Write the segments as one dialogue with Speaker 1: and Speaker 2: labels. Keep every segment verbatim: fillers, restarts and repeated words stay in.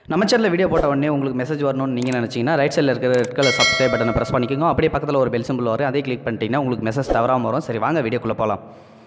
Speaker 1: நம்ம சேனலில் வீடியோ போட்ட உடனே உங்களுக்கு மெசேஜ் வரணும்னு நீங்கள் நினச்சிங்கன்னா ரைட் சைடில் இருக்கிற ரெட் கலர் சப்ஸ்கிரைப் பட்டனை ப்ரெஸ் பண்ணிக்கோங்க. அப்படியே பக்கத்தில் ஒரு பெல் சிம்பிள் வரும், அதே கிளிக் பண்ணிட்டீங்கன்னா உங்களுக்கு மெசேஜ் தவறாமல் வரும். சரி வாங்க வீடியோக்குள்ளே போகலாம்.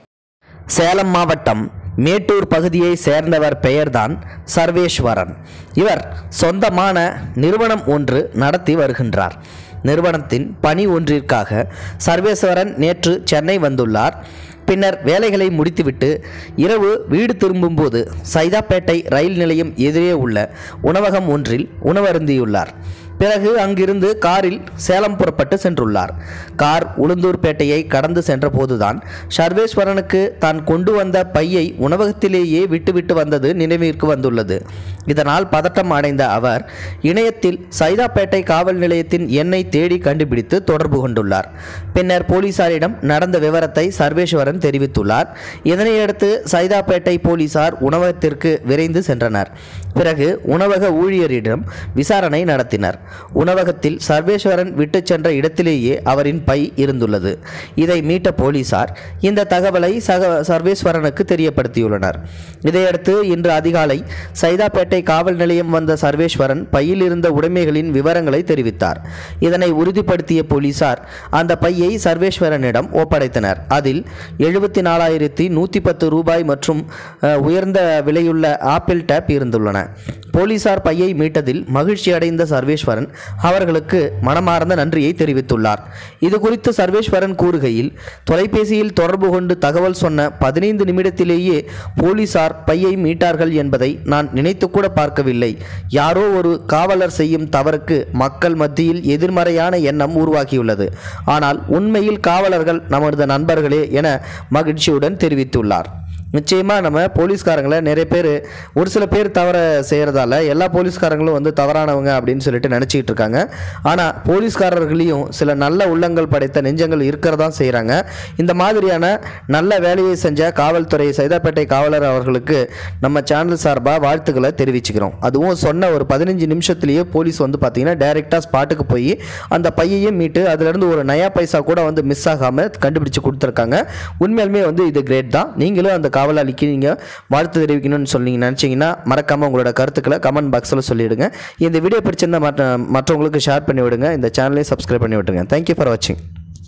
Speaker 2: சேலம் மாவட்டம் மேட்டூர் பகுதியை சேர்ந்தவர் பெயர்தான் சர்வேஸ்வரன். இவர் சொந்தமான நிறுவனம் ஒன்று நடத்தி வருகின்றார். நிறுவனத்தின் பணி ஒன்றிற்காக சர்வேஸ்வரன் நேற்று சென்னை வந்துள்ளார். பின்னர் வேலைகளை முடித்துவிட்டு இரவு வீடு திரும்பும்போது சைதாப்பேட்டை ரயில் நிலையம் எதிரே உள்ள உணவகம் ஒன்றில் உணவருந்தியுள்ளார். பிறகு அங்கிருந்து காரில் சேலம் புறப்பட்டு சென்றுள்ளார். கார் உளுந்தூர்பேட்டையை கடந்து சென்றபோதுதான் சர்வேஸ்வரனுக்கு தான் கொண்டு வந்த பையை உணவகத்திலேயே விட்டுவிட்டு வந்தது நினைவிற்கு வந்துள்ளது. இதனால் பதட்டம் அடைந்த அவர் இணையத்தில் சைதாப்பேட்டை காவல் நிலையத்தின் எண்ணை தேடி கண்டுபிடித்து தொடர்பு கொண்டுள்ளார். பின்னர் போலீசாரிடம் நடந்த விவரத்தை சர்வேஸ்வரன் தெரிவித்துள்ளார். இதனையடுத்து சைதாப்பேட்டை போலீசார் உணவகத்திற்கு விரைந்து சென்றனர். பிறகு உணவக ஊழியரிடம் விசாரணை நடத்தினர். உணவகத்தில் சர்வேஸ்வரன் விட்டு சென்ற இடத்திலேயே அவரின் பை இருந்துள்ளது. இதை மீட்ட போலீசார் இந்த தகவலை சக சர்வேஸ்வரனுக்கு தெரியப்படுத்தியுள்ளனர். இதையடுத்து இன்று அதிகாலை சைதாப்பேட்டை காவல் நிலையம் வந்த சர்வேஸ்வரன் பையில் இருந்த உடைமைகளின் விவரங்களை தெரிவித்தார். இதனை உறுதிப்படுத்திய போலீசார் அந்த பையை சர்வேஸ்வரனிடம் ஒப்படைத்தனர். அதில் எழுபத்தி நாலாயிரத்தி நூற்றி பத்து ரூபாய் மற்றும் உயர்ந்த விலையுள்ள ஆப்பிள் டேப் இருந்துள்ளன. போலீசார் பையை மீட்டதில் மகிழ்ச்சி அடைந்த சர்வேஸ்வரன் அவர்களுக்கு மனமார்ந்த நன்றியை தெரிவித்துள்ளார். இது குறித்து சர்வேஸ்வரன் கூறுகையில், தொலைபேசியில் தொடர்பு கொண்டு தகவல் சொன்ன பதினைந்து நிமிடத்திலேயே போலீசார் பையை மீட்டார்கள் என்பதை நான் நினைத்து கூட பார்க்கவில்லை. யாரோ ஒரு காவலர் செய்யும் தவறுக்கு மக்கள் மத்தியில் எதிர்மறையான எண்ணம் உருவாகியுள்ளது. ஆனால் உண்மையில் காவலர்கள் நமது நண்பர்களே என மகிழ்ச்சியுடன் தெரிவித்துள்ளார். நிச்சயமாக நம்ம போலீஸ்காரங்களை நிறைய பேர் ஒரு சில பேர் தவற செய்கிறதால எல்லா போலீஸ்காரங்களும் வந்து தவறானவங்க அப்படின்னு சொல்லிட்டு நினச்சிக்கிட்டு இருக்காங்க. ஆனால் போலீஸ்காரர்களையும் சில நல்ல உள்ளங்கள் படைத்த நெஞ்சங்கள் இருக்கிறதா செய்கிறாங்க. இந்த மாதிரியான நல்ல வேலையை செஞ்ச காவல்துறை சைதாப்பேட்டை காவலர் அவர்களுக்கு நம்ம சேனல் சார்பாக வாழ்த்துக்களை தெரிவிச்சுக்கிறோம். அதுவும் சொன்ன ஒரு பதினஞ்சு நிமிஷத்துலேயே போலீஸ் வந்து பார்த்திங்கன்னா டைரெக்டாக ஸ்பாட்டுக்கு போய் அந்த பையையும் மீட்டு அதுலேருந்து ஒரு நயா பைசா கூட வந்து மிஸ் ஆகாமல் கண்டுபிடிச்சு கொடுத்துருக்காங்க. உண்மையிலுமே வந்து இது கிரேட் தான். நீங்களும் அந்த காவலாளிக்கு நீங்கள் வாழ்த்து தெரிவிக்கணும்னு சொல்லி நினச்சிங்கன்னா மறக்காமல் உங்களோட கருத்துக்களை கமெண்ட் பாக்ஸில் சொல்லிவிடுங்க. இந்த வீடியோ பிடிச்சிருந்தால் மற்ற மற்றவங்களுக்கு ஷேர் பண்ணி விடுங்க. இந்த சேனலையும் சப்ஸ்கிரைப் பண்ணி விட்டுருங்க. தேங்க்யூ ஃபார் வாட்சிங்.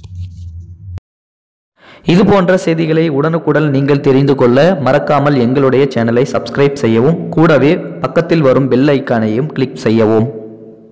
Speaker 1: இது போன்ற செய்திகளை உடனுக்குடன் நீங்கள் தெரிந்து கொள்ள மறக்காமல் எங்களுடைய சேனலை சப்ஸ்கிரைப் செய்யவும், கூடவே பக்கத்தில் வரும் பெல் ஐக்கானையும் கிளிக் செய்யவும்.